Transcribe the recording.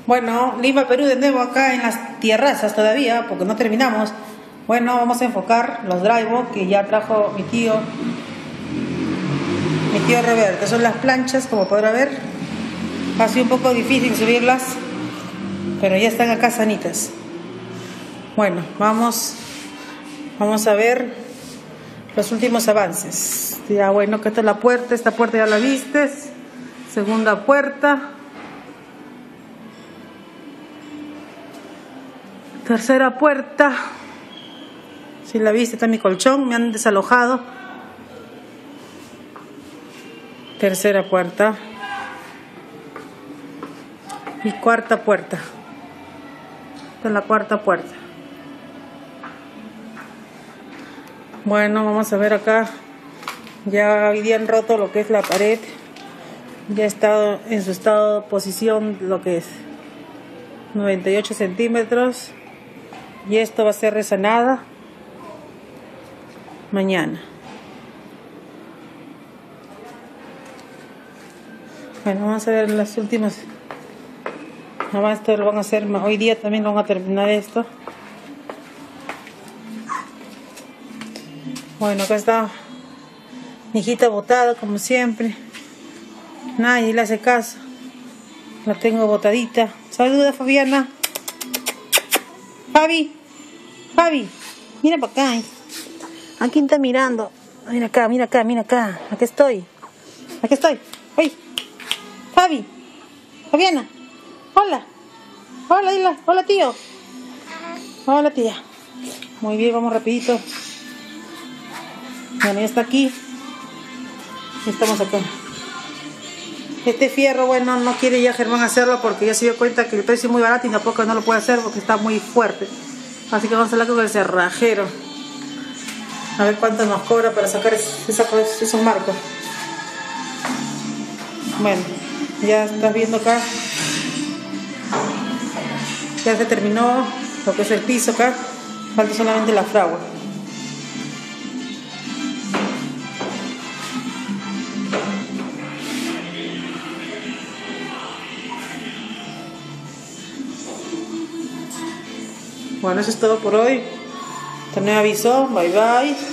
Bueno, Lima, Perú, de nuevo acá en las tierrazas todavía, porque no terminamos. Bueno, vamos a enfocar los drywall que ya trajo mi tío Roberto. Son las planchas, como podrá ver. Ha sido un poco difícil subirlas, pero ya están acá sanitas. Bueno, vamos a ver los últimos avances. Ya bueno, que esta es la puerta, esta puerta ya la vistes. Segunda puerta. Tercera puerta. Si la viste, está mi colchón, me han desalojado. Tercera puerta. Y cuarta puerta. Esta es la cuarta puerta. Bueno, vamos a ver acá. Ya hoy día han roto lo que es la pared. Ya ha estado en su estado de posición lo que es 98 centímetros. Y esto va a ser resanada mañana. Bueno, vamos a ver las últimas. Nada esto lo van a hacer hoy día, también lo van a terminar esto. Bueno, acá está mi hijita botada como siempre. Nadie le hace caso. La tengo botadita. Saluda, Fabiana. Fabi, mira para acá. ¿A quién está mirando? Mira acá. Aquí estoy. Oye, Fabiana. Hola, Isla. Hola, tío. Hola, tía. Muy bien, vamos rapidito. Bueno, ya está aquí. Estamos acá. Este fierro, bueno, no quiere ya Germán hacerlo porque ya se dio cuenta que el precio es muy barato y tampoco no lo puede hacer porque está muy fuerte. Así que vamos a hablar con el cerrajero. A ver cuánto nos cobra para sacar esos marcos. Bueno, ya estás viendo acá. Ya se terminó lo que es el piso acá. Falta solamente la fragua. Bueno, eso es todo por hoy. También avisó. Bye bye.